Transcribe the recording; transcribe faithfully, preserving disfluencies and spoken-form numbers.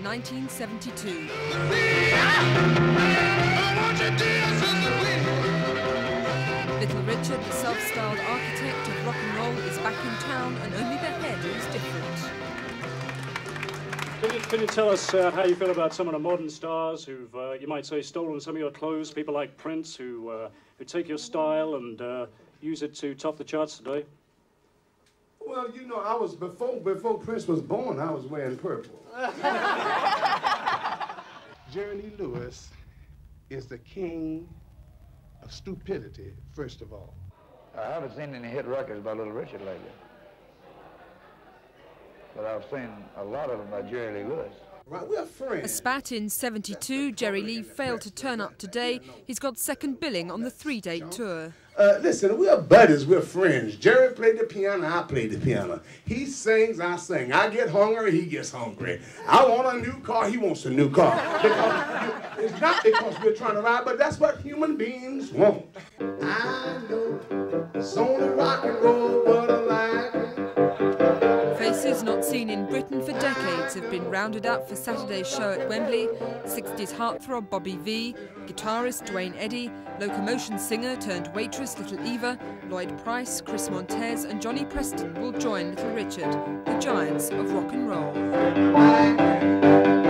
nineteen seventy-two. Little Richard, the self-styled architect of rock and roll, is back in town, and only the head is different. Can you, can you tell us uh, how you feel about some of the modern stars who've, uh, you might say, stolen some of your clothes? People like Prince, who uh, who take your style and uh, use it to top the charts today. Well, you know, I was before before Prince was born. I was wearing purple. Jerry Lee Lewis is the king of stupidity, first of all. I haven't seen any hit records by Little Richard lately, but I've seen a lot of them by Jerry Lee Lewis. Right, we're friends. A spat in seventy-two, Jerry Lee failed to turn up today. He's got second billing on the three-date tour. Uh, listen, we're buddies, we're friends. Jerry played the piano, I played the piano. He sings, I sing. I get hungry, he gets hungry. I want a new car, he wants a new car. Because it's not because we're trying to ride, but that's what human beings want. I know it's only rock and roll, but I like it. Faces not seen in Britain for decades have been rounded up for Saturday's show at Wembley. sixties heartthrob Bobby Vee, guitarist Dwayne Eddy, locomotion singer turned waitress Little Eva, Lloyd Price, Chris Montez and Johnny Preston will join Little Richard, the giants of rock and roll.